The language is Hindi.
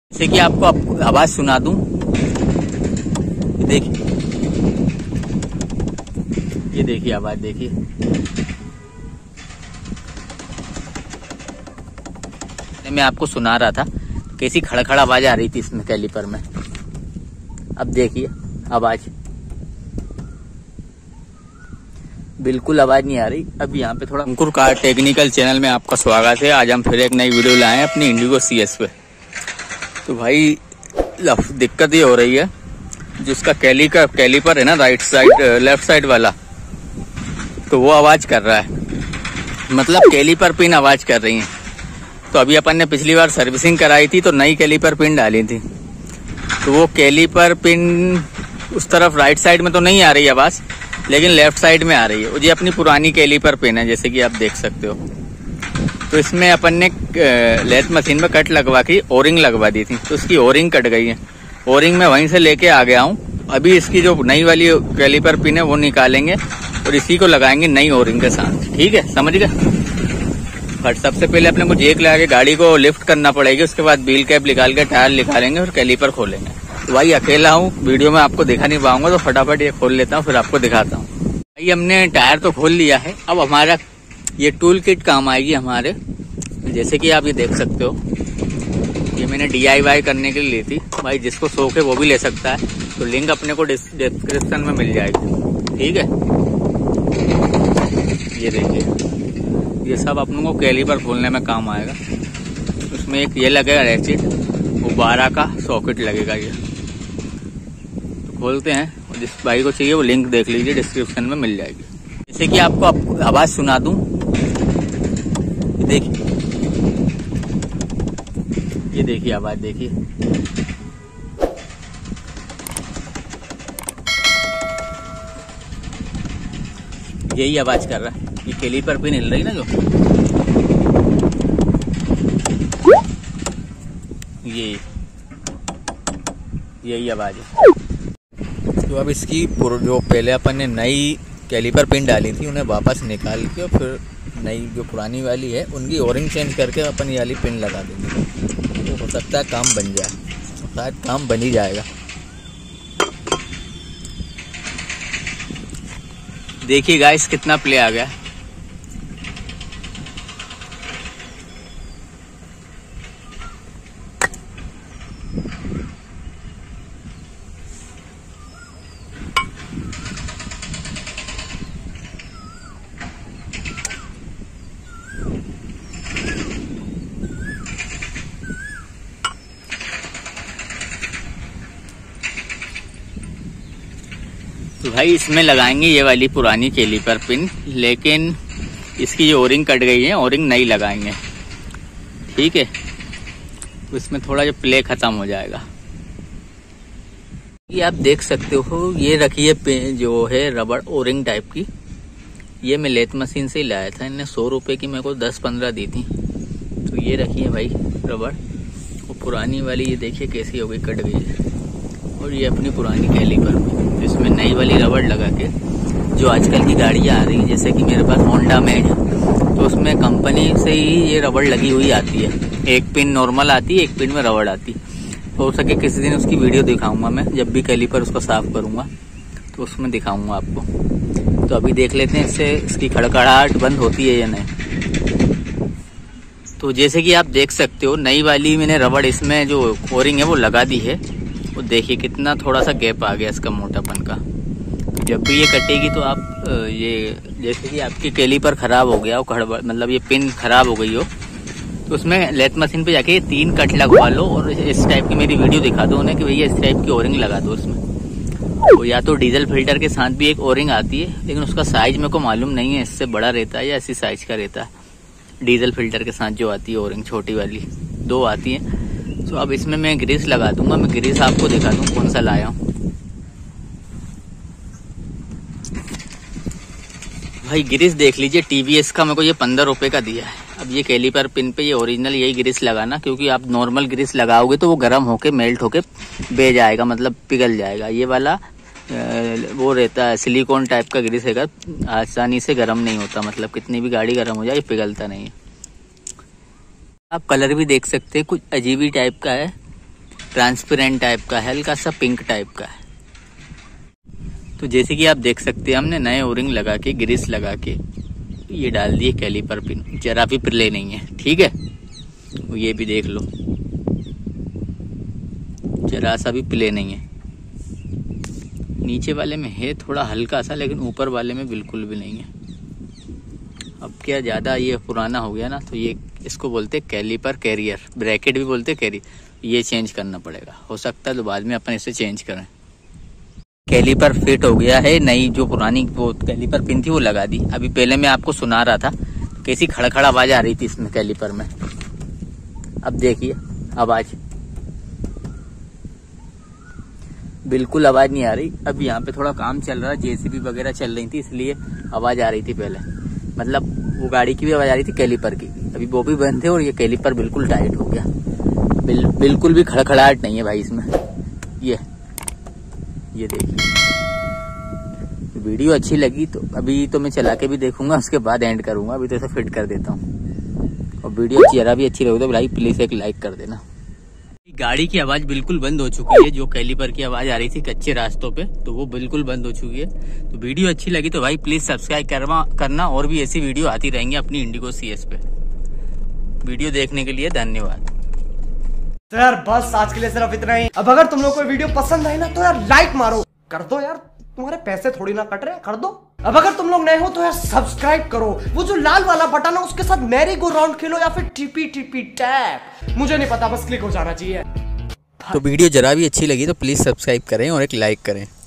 जैसे कि आपको आवाज सुना दूं, देखिए, ये देखिए आवाज देखिए। मैं आपको सुना रहा था कैसी खड़खड़ आवाज आ रही थी इसमें कैलिपर में। अब देखिए आवाज, बिल्कुल आवाज नहीं आ रही। अब यहाँ पे थोड़ा अंकुर कार टेक्निकल चैनल में आपका स्वागत है। आज हम फिर एक नई वीडियो लाए हैं अपनी इंडिगो CS पे। तो भाई दिक्कत ये हो रही है, जिसका कैलिपर है ना राइट साइड लेफ्ट साइड वाला, तो वो आवाज कर रहा है, मतलब कैलिपर पिन आवाज कर रही है। तो अभी अपन ने पिछली बार सर्विसिंग कराई थी तो नई कैलिपर पिन डाली थी, तो वो कैलिपर पिन उस तरफ राइट साइड में तो नहीं आ रही आवाज, लेकिन लेफ्ट साइड में आ रही है। ये अपनी पुरानी कैलिपर पिन है, जैसे कि आप देख सकते हो। तो इसमें अपन ने लेथ मशीन में कट लगवा के ओरिंग लगवा दी थी, तो इसकी ओरिंग कट गई है। ओरिंग मैं वहीं से लेके आ गया हूँ। अभी इसकी जो नई वाली कैलिपर पिन है वो निकालेंगे और इसी को लगाएंगे नई ओरिंग के साथ। ठीक है, समझ गए। बट सबसे पहले अपने को जेक लगा के गाड़ी को लिफ्ट करना पड़ेगी, उसके बाद व्हील कैप निकाल के टायर निकालेंगे और कैलिपर खोलेंगे। तो भाई अकेला हूँ, वीडियो में आपको दिखा नहीं पाऊंगा, तो फटाफट ये खोल लेता हूँ फिर आपको दिखाता हूँ। भाई हमने टायर तो खोल लिया है, अब हमारा ये टूल किट काम आएगी हमारे। जैसे कि आप ये देख सकते हो, ये मैंने DIY करने के लिए ली थी। भाई जिसको शौक है वो भी ले सकता है, तो लिंक अपने को डिस्क्रिप्शन में मिल जाएगी। ठीक है, ये देखिए, ये सब अपनों को कैलिपर खोलने में काम आएगा। उसमें एक ये लगेगा रेसिट, वो 12 का सॉकेट लगेगा। ये तो खोलते हैं, और जिस भाई को चाहिए वो लिंक देख लीजिए, डिस्क्रिप्शन में मिल जाएगी। जैसे कि आपको आवाज सुना दूं, देखिए, ये देखिए आवाज देखिए। यही आवाज कर रहा है, ये कैलिपर पिन हिल रही ना जो, यही आवाज है। तो अब इसकी जो पहले अपन ने नई कैलिपर पिन डाली थी उन्हें वापस निकाल के और फिर नई जो पुरानी वाली है उनकी ओरिंग चेंज करके अपन ये वाली पिन लगा देंगे। तो हो सकता है काम बन जाए, शायद काम बन ही जाएगा। देखिए गाइस कितना प्ले आ गया। तो भाई इसमें लगाएंगे ये वाली पुरानी कैलिपर पिन, लेकिन इसकी जो ओरिंग कट गई है, ओरिंग नहीं लगाएंगे। ठीक है, तो इसमें थोड़ा जो प्ले खत्म हो जाएगा। ये आप देख सकते हो, ये रखी है जो है रबड़ ओरिंग टाइप की। ये मैं लेथ मशीन से ही लाया था, इन्हें 100 रुपए की मेरे को 10-15 दी थी। तो ये रखी है भाई रबड़, वो पुरानी वाली ये देखिए कैसी हो गई, कट गई है। और ये अपनी पुरानी कैलिपर में, तो इसमें नई वाली रबड़ लगा के, जो आजकल की गाड़ियाँ आ रही हैं, जैसे कि मेरे पास होंडा में है, तो उसमें कंपनी से ही ये रबड़ लगी हुई आती है। एक पिन नॉर्मल आती है, एक पिन में रबड़ आती है। हो सके किसी दिन उसकी वीडियो दिखाऊंगा मैं, जब भी कैलिपर उसको साफ करूंगा तो उसमें दिखाऊंगा आपको। तो अभी देख लेते हैं इससे इसकी खड़खड़ाहट बंद होती है या नहीं। तो जैसे कि आप देख सकते हो, नई वाली मैंने रबड़ इसमें जो ओरिंग है वो लगा दी है। वो देखिए कितना थोड़ा सा गैप आ गया इसका मोटापन का। जब भी ये कटेगी तो आप ये, जैसे कि आपकी कैलिपर खराब हो गया हो, मतलब ये पिन खराब हो गई हो, तो उसमें लेथ मशीन पे जाके 3 कट लगवा लो और इस टाइप की मेरी वीडियो दिखा दो उन्हें कि भैया इस टाइप की ओरिंग लगा दो उसमें। तो या तो डीजल फिल्टर के साथ भी एक ओरिंग आती है, लेकिन उसका साइज मेरे को मालूम नहीं है, इससे बड़ा रहता है या इसी साइज का रहता है। डीजल फिल्टर के साथ जो आती है ओरिंग, छोटी वाली 2 आती है। तो अब इसमें मैं ग्रीस लगा दूंगा। मैं ग्रीस आपको दिखा दूं कौन सा लाया हूँ। भाई ग्रीस देख लीजिए, TVS का मेरे को ये 15 रुपए का दिया है। अब ये कैलिपर पिन पे ये ओरिजिनल यही ग्रीस लगाना, क्योंकि आप नॉर्मल ग्रीस लगाओगे तो वो गर्म होके मेल्ट होके बह जाएगा, मतलब पिघल जाएगा। ये वाला वो रहता है सिलिकॉन टाइप का ग्रीस है, आसानी से गर्म नहीं होता, मतलब कितनी भी गाड़ी गर्म हो जाए पिघलता नहीं है। आप कलर भी देख सकते हैं, कुछ अजीब ही टाइप का है। ट्रांसपेरेंट टाइप का है, हल्का सा पिंक टाइप का है। तो जैसे कि आप देख सकते हैं हमने नए ओरिंग लगा के, ग्रीस लगा के ये डाल दिए कैलिपर पिन, जरा भी पिले नहीं है, ठीक है। ये भी देख लो, जरा सा भी पिले नहीं है। नीचे वाले में है थोड़ा हल्का सा, लेकिन ऊपर वाले में बिल्कुल भी नहीं है। अब क्या ज़्यादा ये पुराना हो गया ना, तो ये इसको बोलते कैलिपर कैरियर, ब्रैकेट भी बोलते कैरी, ये चेंज करना पड़ेगा। हो सकता है तो बाद में अपन इसे चेंज करें। कैलिपर फिट हो गया है, नई जो पुरानी वो कैलिपर पिन थी वो लगा दी। अभी पहले मैं आपको सुना रहा था कैसी खड़खड़ आवाज आ रही थी इसमें कैलिपर में। अब देखिए आवाज, बिल्कुल आवाज नहीं आ रही। अब यहाँ पे थोड़ा काम चल रहा है, जेसीबी वगैरह चल रही थी, इसलिए आवाज आ रही थी पहले। मतलब वो गाड़ी की भी आवाज आ रही थी, कैलिपर की। अभी वो भी बंद है और ये कैलिपर बिल्कुल टाइट हो गया। बिल्कुल भी खड़खड़ाहट नहीं है भाई इसमें। ये देखिए, वीडियो अच्छी लगी तो अभी तो मैं चला के भी देखूंगा, उसके बाद एंड करूंगा। अभी तो इसे फिट कर देता हूँ। और वीडियो जरा भी अच्छी लगी तो भाई प्लीज एक लाइक कर देना। गाड़ी की आवाज बिल्कुल बंद हो चुकी है, जो कैलिपर की आवाज आ रही थी कच्चे रास्तों पे, तो वो बिल्कुल बंद हो चुकी है। तो वीडियो अच्छी लगी तो भाई प्लीज सब्सक्राइब करना, और भी ऐसी वीडियो आती रहेंगी अपनी इंडिगो CS पे। वीडियो देखने के लिए धन्यवाद। तो यार बस आज के लिए सिर्फ इतना ही। अब अगर तुम लोग को वीडियो पसंद आई ना तो यार लाइक मारो, कर दो यार, तुम्हारे पैसे थोड़ी ना कट रहे हैं, कर दो। अब अगर तुम लोग नए हो तो यार सब्सक्राइब करो, वो जो लाल वाला बटन है उसके साथ मैरी गो राउंड खेलो या फिर टीपी टैप, मुझे नहीं पता, बस क्लिक हो जाना चाहिए। तो वीडियो जरा भी अच्छी लगी तो प्लीज सब्सक्राइब करें और एक लाइक करें।